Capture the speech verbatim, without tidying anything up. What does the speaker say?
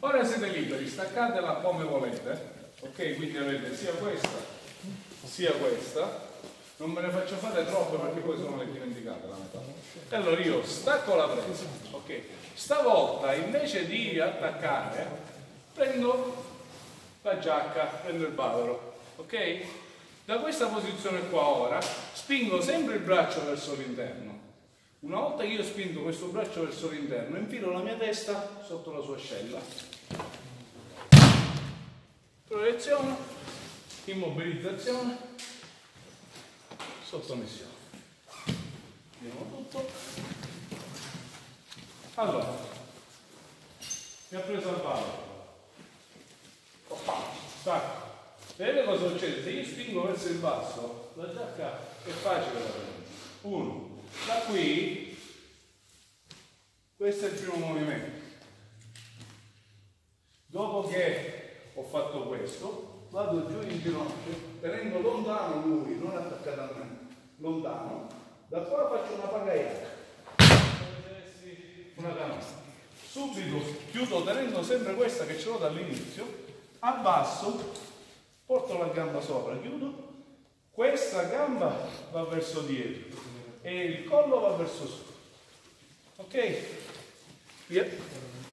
Ora siete liberi, staccatela come volete, ok? Quindi avete sia questa sia questa, non me ne faccio fare troppe perché poi sono le dimenticate la metà. E allora io stacco la presa, ok? Stavolta invece di attaccare prendo la giacca, prendo il bavero, ok? Da questa posizione qua ora spingo sempre il braccio verso l'interno. Una volta che io ho spinto questo braccio verso l'interno, infilo la mia testa sotto la sua ascella. Proiezione, immobilizzazione, sottomissione. Vediamo tutto. Allora, mi ha preso il bavero. Stacco. Vedete cosa succede? Se io spingo verso il basso, la giacca è facile da prendere. Uno. Da qui, questo è il primo movimento. Dopo che ho fatto questo, vado giù in ginocchio, tenendo lontano lui, non attaccato a me, lontano. Da qua faccio una pagaiata, come se avessi una canasta. Subito chiudo tenendo sempre questa che ce l'ho dall'inizio, abbasso, porto la gamba sopra, chiudo, questa gamba va verso dietro e il collo va verso su. Ok? Via.